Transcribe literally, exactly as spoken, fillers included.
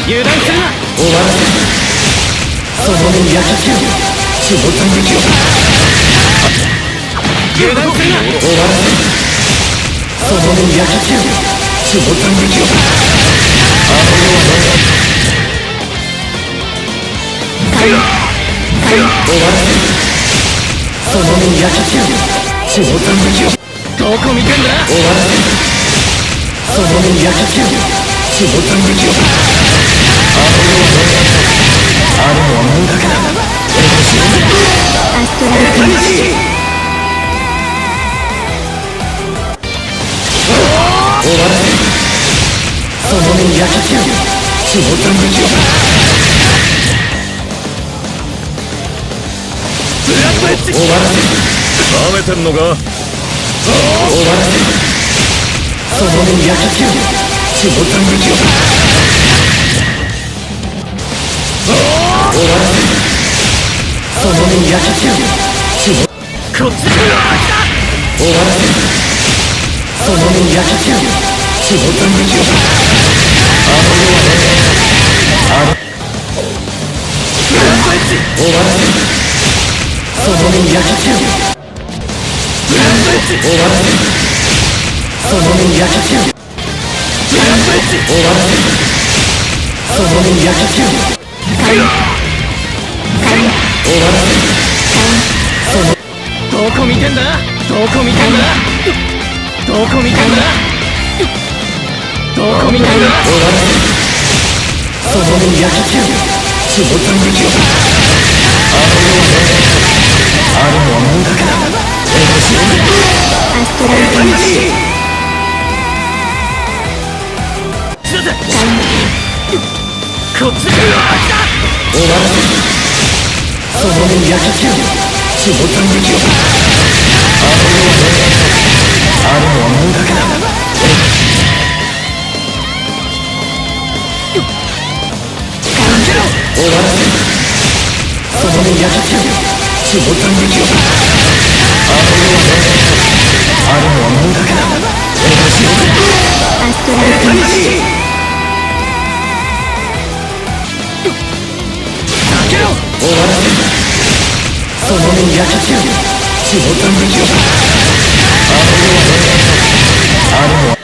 油断するな。 終わらせその目に焼き付ける地獄惨劇を油断するな。 終わらせその目に焼き付ける地獄惨劇をあの世は終わらせその目に焼き付ける地獄惨劇をどこ見てんだ。 終わらせその目に焼き付ける地獄惨劇をあの世はあるのはもうだけだ。俺の仕事アストラル天使終わらせその目に焼き付ける地獄惨劇をブラックエッジ。 終わらせ舐めてんのか。 終わらせその目に焼き付ける地獄惨劇を終わらせその目に焼き付ける地獄こっち。 終わらせその目に焼き付ける地獄惨劇をあの世はあのブラックエッジ。 終わらせその目に焼き付けるブラックエッジ。 終わらせその目に焼き付けるブラックエッジ。 終わらせその目に焼き付ける終わらせそのどこ見てんだ。どこ見てんだ。どこ見てんだ。どこ見てんだ。 終わらせその目に焼き付ける地獄惨劇をあの世はあるのはもうだけだ。俺の仕事アストラル天使こっち。 終わらせその目に焼き付ける地獄惨劇をあの世はあるのはもうだけだ。終わらせその目に焼き付ける地獄惨劇をあの世はあるのはもうだけだ。俺の仕事アストラル天使終わらせその目に焼き付ける地獄惨劇をあの世はあるのは